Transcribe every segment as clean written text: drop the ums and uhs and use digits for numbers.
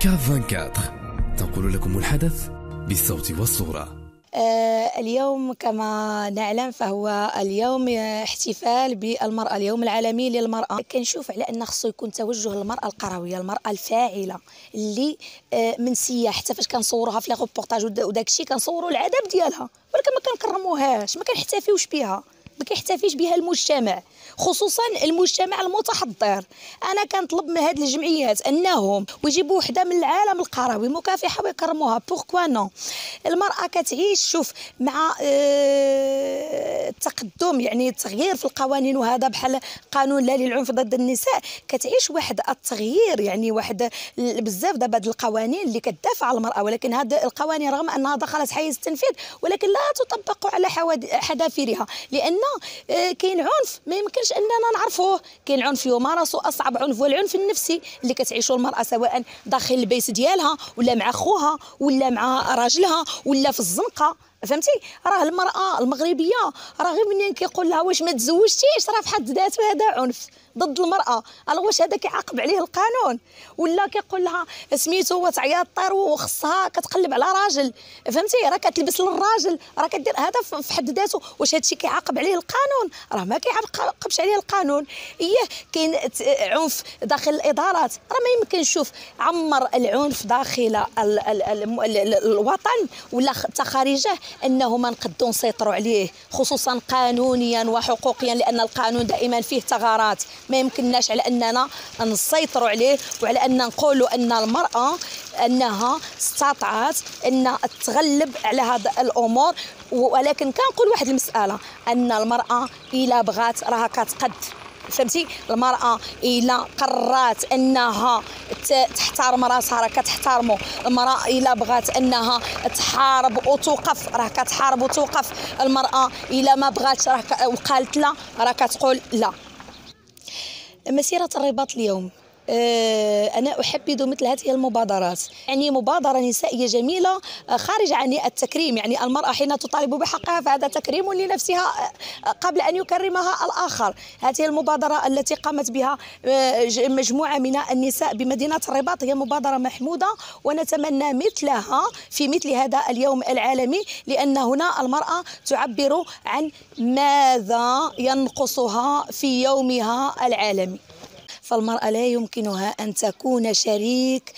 كاف 24 تنقل لكم الحدث بالصوت والصورة. اليوم كما نعلم فهو اليوم احتفال بالمرأة، اليوم العالمي للمرأة. كنشوف على أن خصو يكون توجه للمرأة القروية، المرأة الفاعلة اللي منسية. حتى فاش كنصوروها في لي ريبورتاج وداك الشيء كنصوروا العذاب ديالها، ولكن ما كنكرموهاش، ما كنحتفيوش بها، ما كيحتفيش بها المجتمع، خصوصا المجتمع المتحضر. انا كنطلب من هذه الجمعيات انهم يجيبوا وحده من العالم القروي مكافحه ويكرموها. بوركوا نو؟ المراه كتعيش، شوف، مع التقدم، يعني التغيير في القوانين، وهذا بحال قانون لا للعنف ضد النساء، كتعيش واحد التغيير، يعني واحد بزاف دابا هاد القوانين اللي كتدافع على المراه، ولكن هاد القوانين رغم انها دخلت حيز التنفيذ ولكن لا تطبق على حذافيرها، لان كاين عنف ما يمكنش اننا نعرفوه. كاين عنف يمارس، اصعب عنف هو العنف النفسي اللي كتعيشه المراه، سواء داخل البيت ديالها ولا مع خوها ولا مع راجلها ولا في الزنقه. فهمتي؟ راه المراه المغربيه راه غير منين كيقول لها واش ما تزوجتيش، راه في حد ذاته هذا عنف ضد المراه. واش هذا كيعاقب عليه القانون؟ ولا كيقول لها سميتو وتعيط طير وخصها كتقلب على راجل؟ فهمتي؟ راه كتلبس للراجل، راه كدير هذا في حد ذاته. واش هذا الشيء كيعاقب عليه القانون؟ راه ما كيعاقبش عليه القانون. كاين عنف داخل الادارات، راه ما يمكنش. شوف، عمر العنف داخل الوطن ولا حتى خارجه انه ما نقدروا نسيطروا عليه، خصوصا قانونيا وحقوقيا، لان القانون دائما فيه ثغرات ما يمكنناش على اننا نسيطروا عليه، وعلى ان نقولوا ان المراه انها استطاعت ان تغلب على هذه الامور. ولكن كنقول واحد المساله، ان المراه الا بغات راها كتقد. فهمتي؟ المرأة إلا قررت أنها تحترم راسها راه كتحترمو. المرأة إلا بغات أنها تحارب وتوقف راه كتحارب وتوقف. المرأة إلا ما بغاتش راه وقالت لا راه كتقول لا. مسيرة الرباط اليوم، أنا أحبذ مثل هذه المبادرات، يعني مبادرة نسائية جميلة خارج عن التكريم. يعني المرأة حين تطالب بحقها فهذا تكريم لنفسها قبل أن يكرمها الآخر. هذه المبادرة التي قامت بها مجموعة من النساء بمدينة الرباط هي مبادرة محمودة، ونتمنى مثلها في مثل هذا اليوم العالمي، لأن هنا المرأة تعبر عن ماذا ينقصها في يومها العالمي. فالمرأة لا يمكنها أن تكون شريك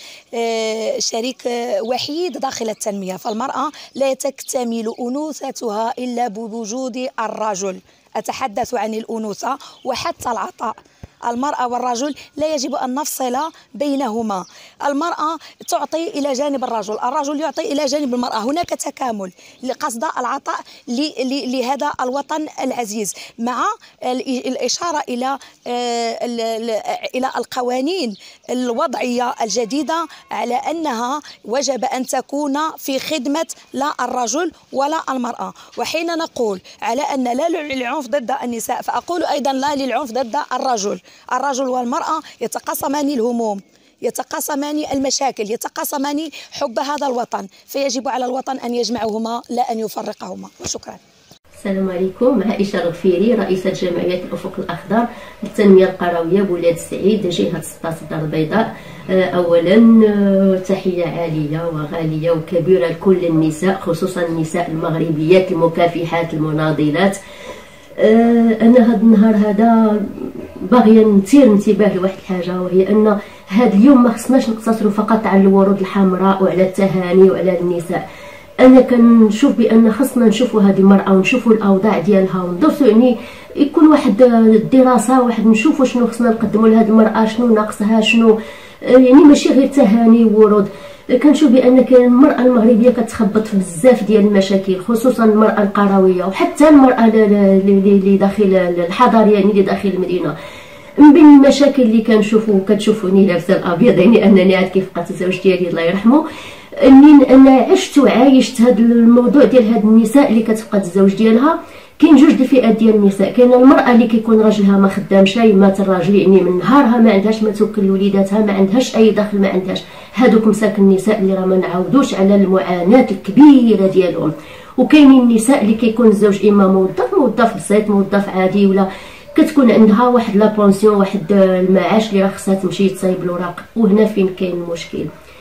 وحيد داخل التنمية. فالمرأة لا تكتمل أنوثتها إلا بوجود الرجل. أتحدث عن الأنوثة وحتى العطاء. المرأة والرجل لا يجب أن نفصل بينهما. المرأة تعطي إلى جانب الرجل، الرجل يعطي إلى جانب المرأة. هناك تكامل لقصد العطاء لهذا الوطن العزيز، مع الإشارة إلى القوانين الوضعية الجديدة على أنها وجب أن تكون في خدمة لا الرجل ولا المرأة. وحين نقول على أن لا للعنف ضد النساء، فأقول أيضا لا للعنف ضد الرجل. الرجل والمرأة يتقاسمان الهموم، يتقاسمان المشاكل، يتقاسمان حب هذا الوطن، فيجب على الوطن أن يجمعهما لا أن يفرقهما. وشكرا. السلام عليكم. عائشة الغفيري، رئيسة جمعية الأفق الأخضر للتنمية القروية بولاد السعيد، جهة سطات الدار البيضاء. أولا تحية عالية وغالية وكبيرة لكل النساء، خصوصا النساء المغربيات المكافحات المناضلات. أنا هذا النهار هذا باغيه نثير انتباه لواحد الحاجه، وهي ان هذا اليوم ما خصناش نقتصروا فقط على الورود الحمراء وعلى التهاني وعلى النساء. انا كنشوف بان خصنا نشوفوا هذه المراه ونشوفوا الاوضاع ديالها وندرسوا، يعني يكون واحد الدراسه، واحد نشوفوا شنو خصنا نقدموا لهذه المراه، شنو ناقصها، شنو يعني ماشي غير تهاني وورود. كنشوف بان كاين المراه المغربيه كتخبط في بزاف ديال المشاكل، خصوصا المراه القرويه وحتى المراه اللي داخل الحضاريه، يعني اللي داخل المدينه. من بين المشاكل اللي كنشوفوا كتشوفوني لابسه الابيض، يعني انني عاد كيف بقات الزوج ديالي الله يرحمه، اني انا عشت وعايشت هذا الموضوع ديال هاد النساء اللي كتفقد الزوج ديالها. كاين جوج الفئات ديال النساء، كاين المراه اللي كيكون راجلها ما خدامش، مات الراجل، يعني من نهارها ما عندهاش ما توكل وليداتها، ما عندهاش اي دخل، ما عندهاش. هادوك مساكن النساء اللي راه ما نعاودوش على المعاناه الكبيره ديالهم. وكاينين النساء اللي كيكون الزوج اما موظف بسيط، موظف عادي، ولا كتكون عندها واحد لا بونسيون، واحد المعاش اللي راه خصها تمشي تصايب الوراق. وهنا فين كاين المشكل.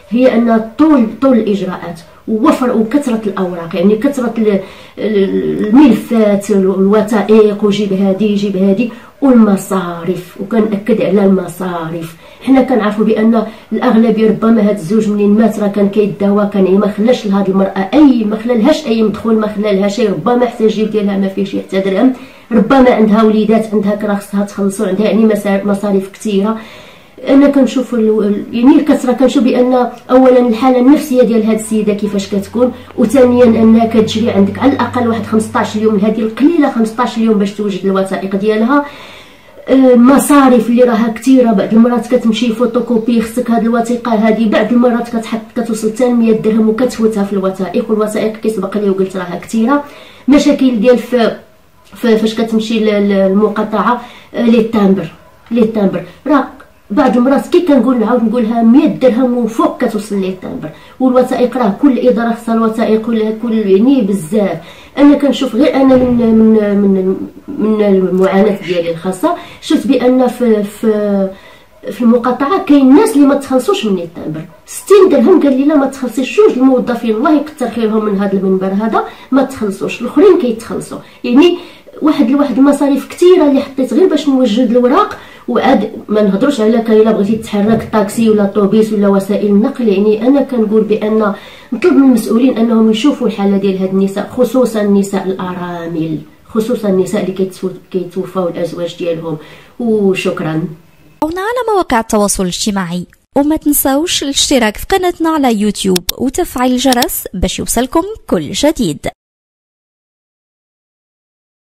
هي ان طول الاجراءات ووفر وكثره الاوراق، يعني كثره الملفات والوثائق، وجيب هذه والمصاريف. وكنأكد على المصاريف، حنا كنعرفوا بان الاغلبيه ربما هذا الزوج منين مات راه كان كيداوى، كان ما خلاش لهاد المراه ما خلالهاش اي مدخول، ما خلالها شيء، ربما حتى الجيب ديالها ما فيهش حتى درهم، ربما عندها وليدات، عندها كرا خصها تخلصوا، عندها يعني مصاريف كثيره. انا كنشوف يعني الكثره، كنشوف بان اولا الحاله النفسيه ديال هذه السيده كيفاش كتكون، وثانيا انها كتجري عندك على الاقل واحد 15 يوم، هذه القليله 15 يوم باش توجد الوثائق ديالها. مصاريف اللي راها كثيره، بعض المرات كتمشي فوتوكوبي، خصك هذه الوثيقه هذه بعض المرات كتوصل حتى 100 درهم وكتفوتها في الوثائق، والوثائق كيسبق لي وقلت راها كثيره. مشاكل ديال فاش كتمشي للمقاطعه لي تامبر راه بعض المرات كي كنقول نعاود نقولها 100 درهم وفوق كتوصل ليه التامبر، والوثائق راه كل اداره خصها الوثائق، كل يعني بزاف. انا كنشوف غير انا من المعاناه ديالي الخاصه، شفت بان في المقاطعه كاين ناس اللي ما تخلصوش من التامبر. 60 درهم قال لي لا ما تخلصيش، جوج الموظفين الله يكثر خيرهم من هذا المنبر هذا ما تخلصوش، الاخرين كيتخلصوا. يعني واحد المصاريف كثيره اللي حطيت غير باش نوجد الوراق، وعاد ما نهضروش على الا بغيتي تحرك طاكسي ولا طوبيس ولا وسائل النقل. يعني انا كنقول بان نطلب من المسؤولين انهم يشوفوا الحاله ديال هاد النساء، خصوصا النساء الارامل، خصوصا النساء اللي كيتوفاو الازواج ديالهم. وشكرا. تابعونا على مواقع التواصل الاجتماعي، وما تنساوش الاشتراك في قناتنا على يوتيوب وتفعيل الجرس باش يوصلكم كل جديد.